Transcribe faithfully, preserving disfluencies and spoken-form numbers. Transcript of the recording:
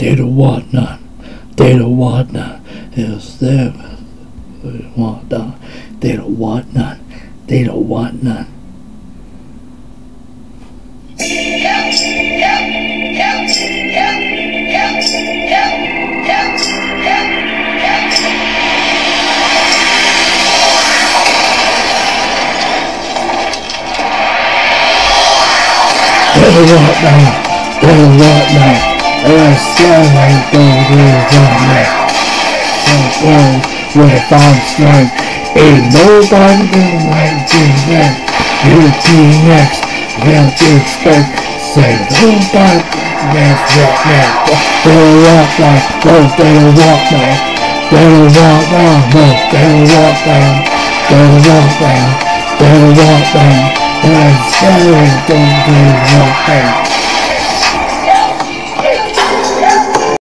They don't want none. They don't want none. It's them. They don't want none. They don't want none. They don't want none. They don't want none. They don't want none. They're scaring things we want none. Some boys with a fine strength. Ain't nobody gonna like G-Rex. You're T-Rex. What you expect? Say nobody gets that now. They don't want none. No, they don't want none. They don't want none. No, they don't want none. They don't want none. They don't want none. They're scaring things we want none.